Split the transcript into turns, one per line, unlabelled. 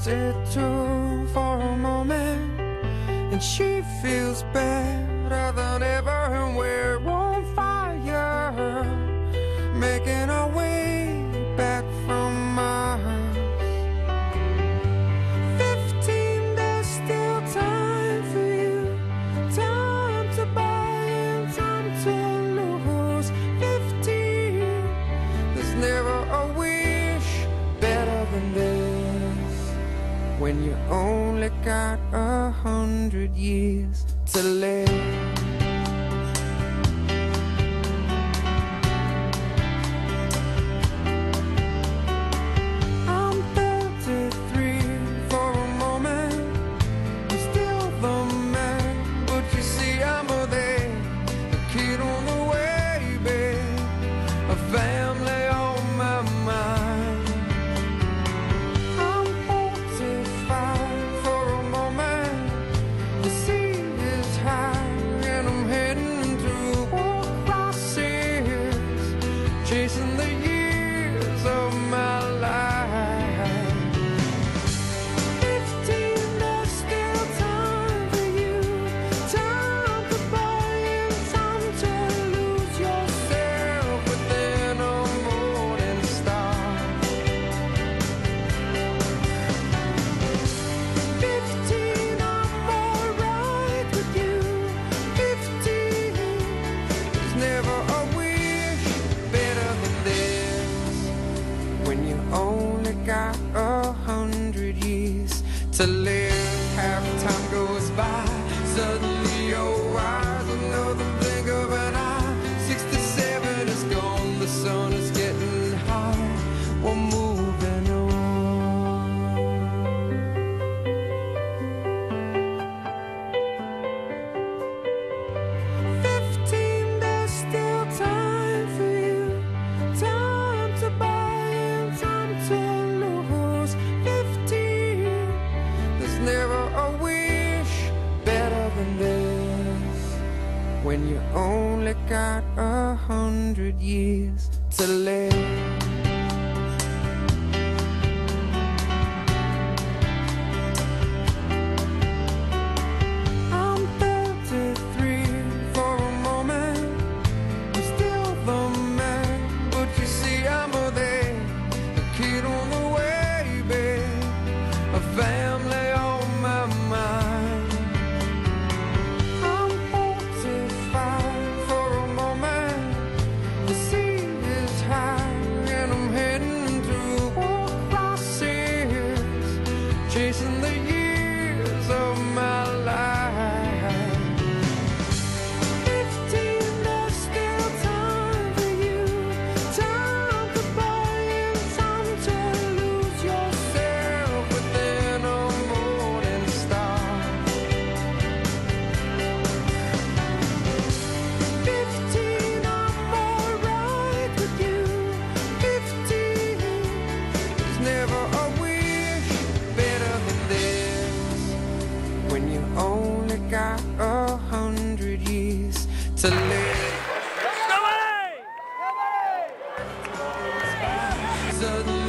it too for a moment, and she feels better than ever, and we're on fire, making our way back from Mars. 15, there's still time for you, time to buy and time to lose. 15, there's never a wish better than this, when you only got 100 years to live. Chasing the years of my life. 15, there's still time for you, time to buy and time to lose yourself within a morning star. 15, I'm alright with you. 15, there's never a when you only got 100 years to live. Half time goes by, suddenly you're wise, another blink of an eye. 67 is gone, the sun is getting high, we're moving on. 15, there's still time for you, time to buy and time to lose. 15, there's never a wish better than this, when you only got 100 years to live. I'm 33 for a moment, I'm still the man, but you see I'm a kid on the way, babe, a family on my mind. I'm 45 for a moment, the sea is high, and I'm heading through crosses, chasing the years of my life. 15, there's still time for you, time to buy and time to lose yourself within a morning star. 15, I'm alright with you. 15, there's never a wish better than this, when you only got 100 years to live. Suddenly